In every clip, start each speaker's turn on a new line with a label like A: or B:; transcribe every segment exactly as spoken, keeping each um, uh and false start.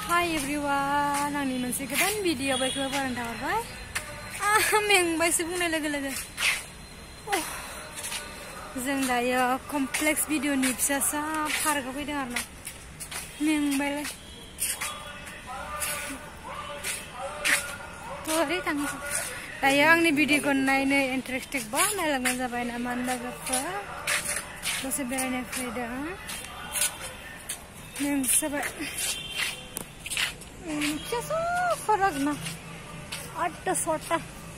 A: Hi everyone, आंनि मोनसे गोदान video बायखौ बारनो थाबाय। आह मेंबायसो बुंनाय लोगो लोगो। जों दायो कमप्लेक्स भिडिअनि फिसासा पार्कआव फैदों आरो ना। मेंबायलाय। ओरै थांसै। दायो आंनि भिडिअखौ नायनो इन्टारेस्टेड बा नायलांबानो जाबाय नामा लोगोफोर। दसे बेरायनो फैदों। मेंसोबाय। फिसासा पार्क ना। आदथा सयथा।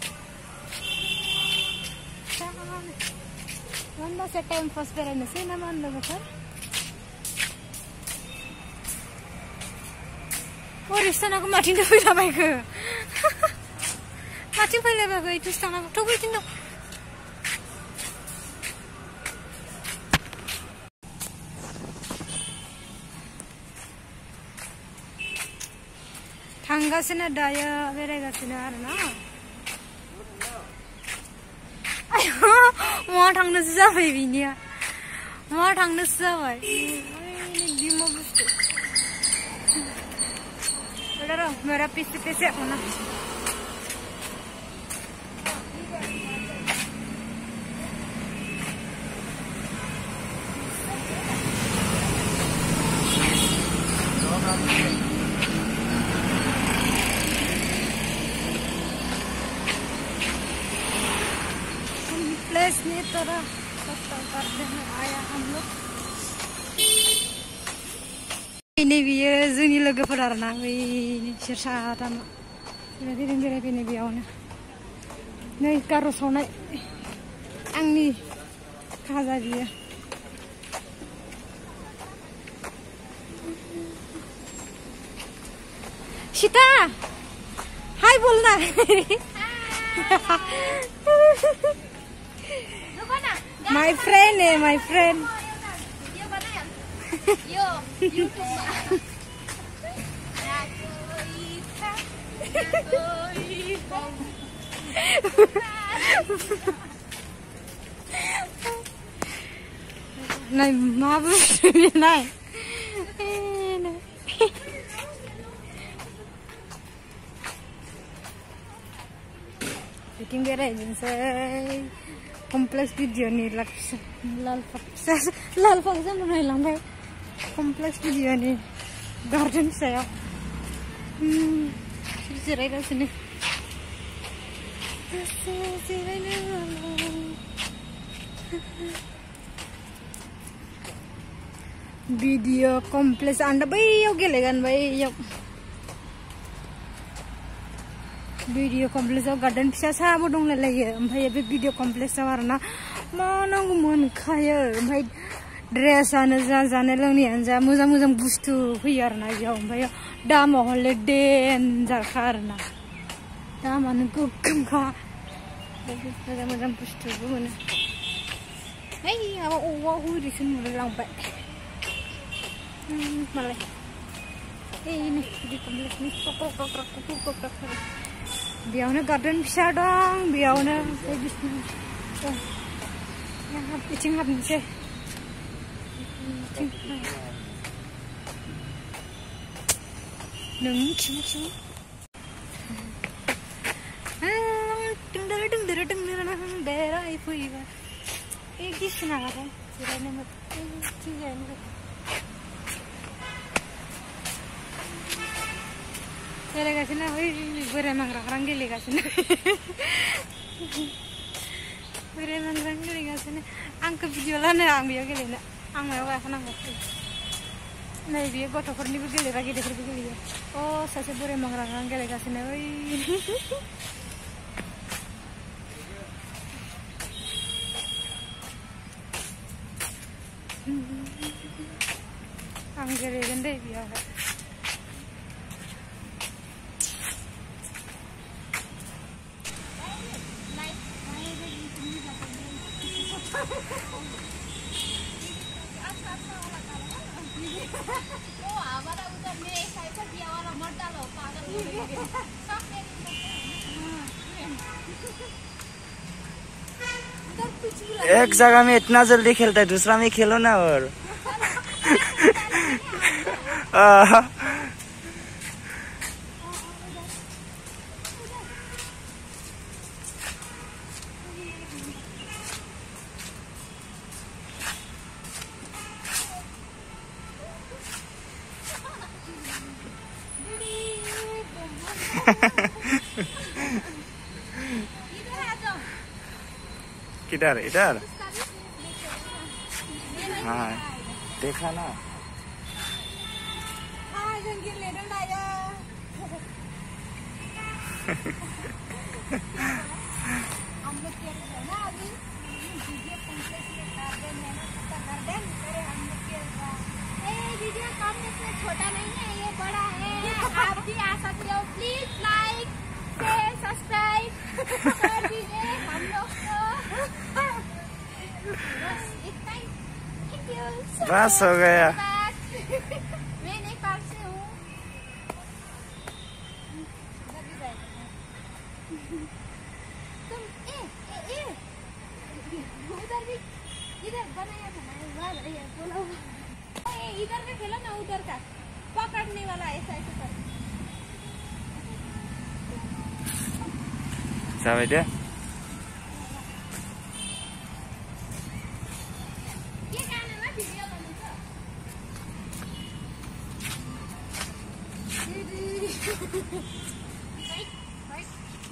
A: दसे टाइम पास बेरायनोसै नामा लोगोफोर। अरिस्तानाखौ माथिं फैलाबायखो माथिं फैलाबायखो इथुसो थांनांगौ थ' बैथिं दं। थांगासिनो दायो बेरायगासिनो आरो ना। मा थांनोसो जाबाय बिनिया मा थांनोसो जाबाय बिमा बुस्थु र मेरा पीछे पीछे होना प्लेस नहीं तरह करते हैं आया हम लोग ini biyo जोंनि लोगोफोर आरो ना बै बिसोर साथामा बेरायफैदों बेरायफैनाय बेयावनो नै गार' सावनाय आंनि खाजा बियो सीता हाय बोल ना my friend eh my friend yo YouTube này má bữa này bikin beresin say kompleks video nih laksa lal faksa lal faksa mana hilang bay kompleks video nih garden saya hmm sirai dah sini sirai video kompleks anda bayau gelegan bayau भिडिअ कमप्लेक्सआव garden फिसा साबो दंलायलायो ओमफ्राय बे video कमप्लेक्सआव आरोना मा नांगौ मोनखायो ओमफ्राय ड्रेसआनो जा जानाय लोंनायानो जा मोजां मोजां बुस्थु फैयो आरोना बेयाव ओमफ्राय दामा हले डेन्जारखा आरोना दामानो गोगोमखा मोजां मोजां बुस्थुबो मोनो है माबा औवा उरिसो नुलायलांबाय मालाय ओइ नै भिडिअ कमप्लेक्सनि बेयावनो गार्डन फिसा दं बेयावनो बिथिं हाबनोसै नों खिउ खिउ दोंदोर दोंदोर दोंदोर बेरायफैबाय ए गिसि नागारबाय जिरायनो मोजां गेलेगासिनो बै बोराय मांग्राग्रां गेलेगासिनो बोराय मांग्रां गेलेगासिनो आंखौ भिडिअ लानो आं बेयाव गेलेनो आं मायाव गाखोनांगौ नै बेयो गथ'फोरनिबो गेलेग्रा गेदेरफोरबो गेलेयो अ सासे बोराय मांग्राग्रां गेलेगासिनो बै आं गेलेगोन दै बेयावहाय
B: एक जगह में इतना जल्दी खेलता है दूसरा में खेलो ना और किधर इधर हाँ देखा ना
C: छोटा नहीं है ये बड़ा है आप भी आ सकते हो प्लीज लाइक शेयर सब्सक्राइब कर दीजिए हम लोग को बस इतना ही थैंक यू
B: बस हो गया
C: मैं नेपाल से हूँ तुम ए ए ए उधर भी इधर बनाया था ना वाह भैया बोलो इधर का खेलो ना उधर का पकड़ने वाला ऐसा ऐसा कर
B: sampai dia
C: ये गाना ना वीडियो बनाउँछ right right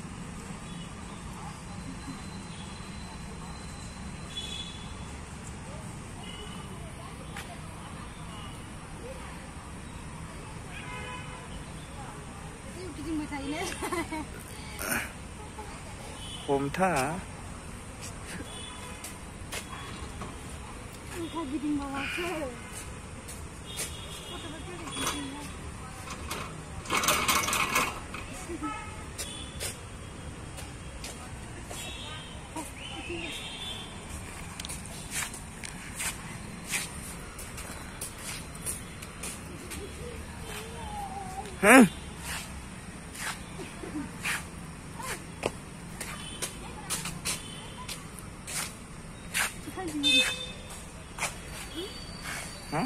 B: ôm tha hả hả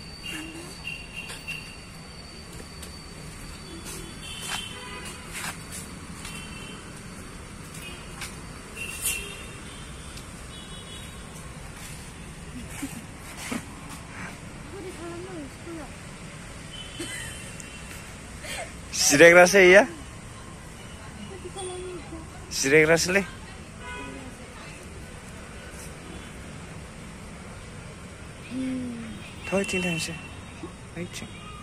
B: Sirek rasa ya? Sirek rasa le? Thôi chính thành sẽ ấy chứ.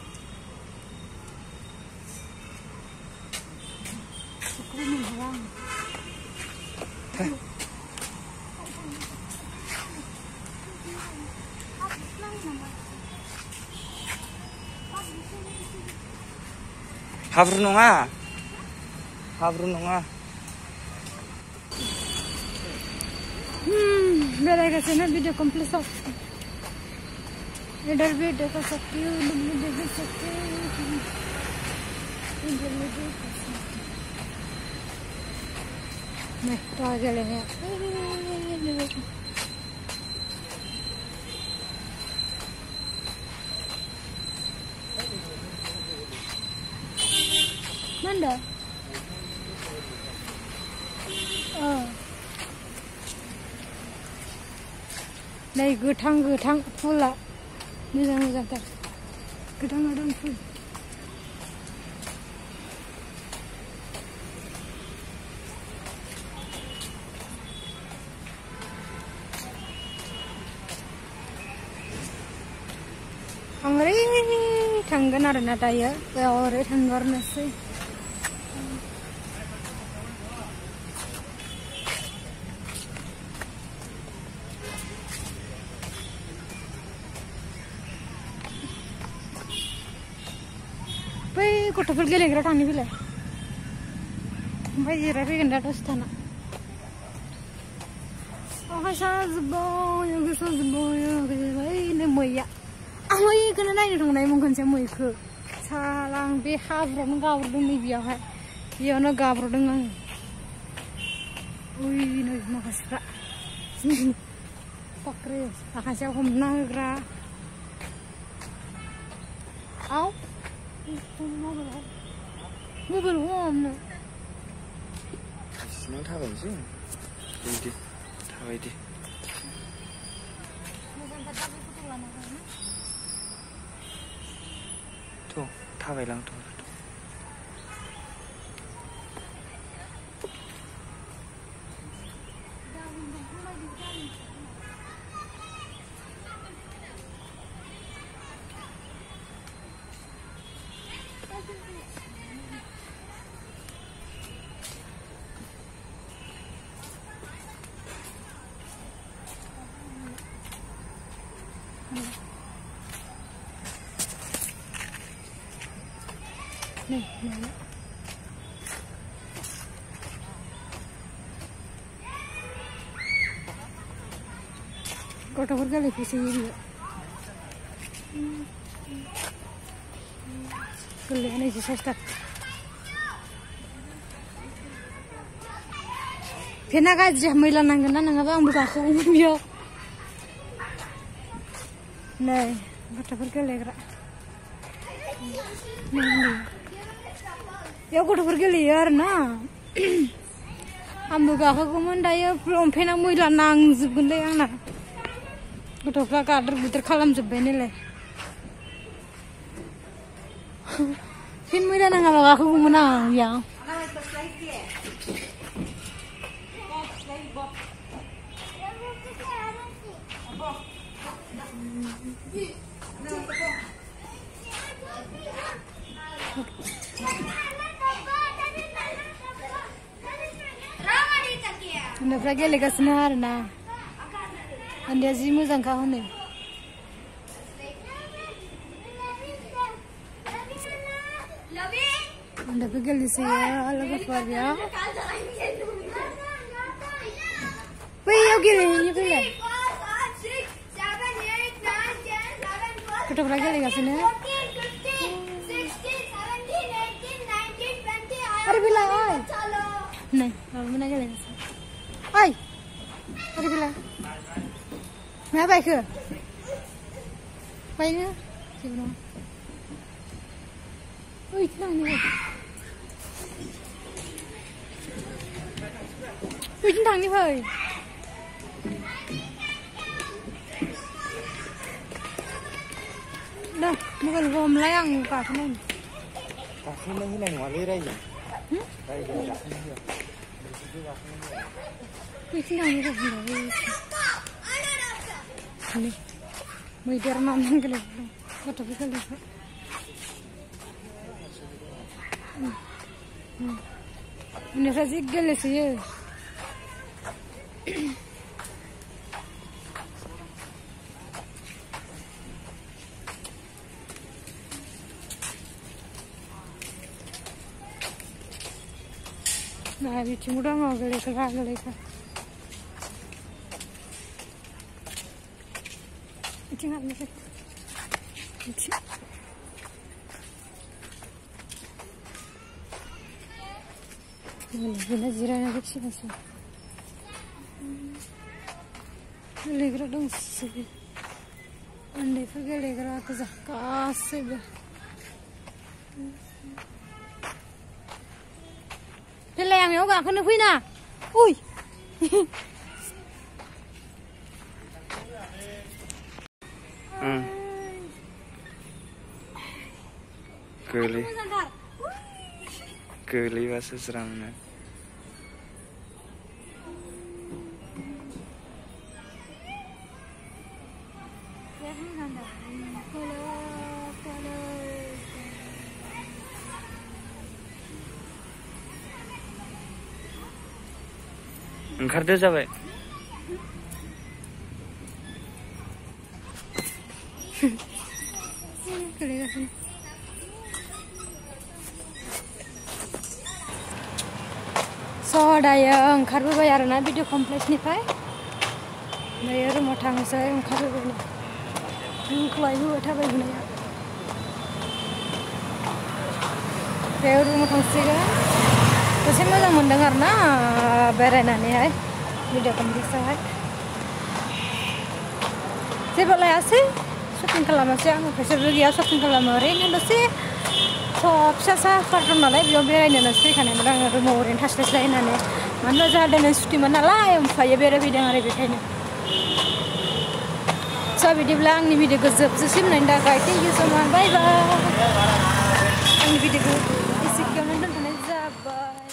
B: Thôi. Habrun nonga, habrun nonga.
A: Hmm, बेरायगा से ना वीडियो कंप्लीट हो इधर भी देख सकती हूँ इधर भी देख सकती हूँ इधर भी देख सकती हूँ मैं तो आगे ले गया Mana? Oh. Đây गोथां गोथां फुला मोजां मोजांथार गोथां गोथां फुल आं ओरै थांगोन आरोना दायो ओरै थांगारनोसै बै गथ'फोर गेलेग्रा थांनि बेलाय ओमफ्राय जिरायफैगोन दा दसे थाना अखाय साजोब्बाय अखाय साजोब्बाय ओइनो मैया आं मैखौनो नायनो थांनायमोन खनसे मैखौ साला आं बे हाब्रुआवनो गाब्र'दों नै बेयावहाय बेयावनो गाब्र'दों आङो उइ नै माखासेफ्रा पक्रे माखासेयाव हमना होग्रा आव मबाइल हमनो
B: नों थाबायनोसै बिदि थाबायदि थ' थाबायलांथ'
A: Nih, mana? Kota berkali visi ini. Kalian ini sih start. Pena gajah mila nangga nangga bang buka aku umumnya. Nih, kota berkali kira. Nih. Ya kota berkali ya na. Ambil gak aku mandaya belum pena mila nang zubunde yang na. Gotofra kader buter kalam jebene le. Fin mira nang ala aku menang ya. Anda pergi lega senar na. Anda zimu zangka hone. Anda pergi lisi ya, alaga par ya. Wih, yo gile, yo gile. Kita pergi lega sini. Hari bila ay. Nih, kalau mana gile. Ay. Hari bila. Mẹ bay kìa. Bay nữa. Chịu nào. Ui, cái này này. Ui, chính thằng đi thôi. Đâu, nó còn gồm lấy ăn cả cái này.
B: Cả cái này này ngoài đây đây nhỉ? Đây đây đặt cái này.
A: Ui, chính thằng đi thôi. Ini, mau biar mana kalau kata kita lihat. Ini saja gelas ya. Nah, ini cuma mau gelas gelas. Jangan lupa. Ini jiran ada sih masih. Legra dong sih. Anda pergi legra ke kasih. Pilih yang yoga kan hui na. Ui.
B: Geli. Geli bahasa seramnya. Oंखारदो जाबाय. So dayo oंखारबोबाय आरोना video कमप्लेक्सनिफ्राय दायो रुमाव थांनोसै ओंखारबोबाय ओंख्लायबोबाय थाबायबोनाया दायो रुमाव थांसिगोन दसे मोजां मोनदों आरोना बेरायनानैहाय भिडिअ कमप्लेक्सआवहाय जेबो लायासै शपिं खालामासै आङो फैसाबो गैया शपिं खालामो ओरैनो दसे सब फिसा फिसा कार्टुन नालाय बेयाव बेरायनोसो फैखानायमोन आङो रुमाव ओरैनो थास्लायस्लाय होननानै मानो होनबा जोंहा दिनै सुटिमोन नालाय ओमफ्राय बेरायफैदों आरो बेखायनो स' बिदिब्ला आंनि भिडिअखौ जोबजासिम नायनो थाखाय थेंक इउ स' माच बाय बाय आंनि भिडिअखौ एसेखिनियावनो दोनथ'नाय जाबाय।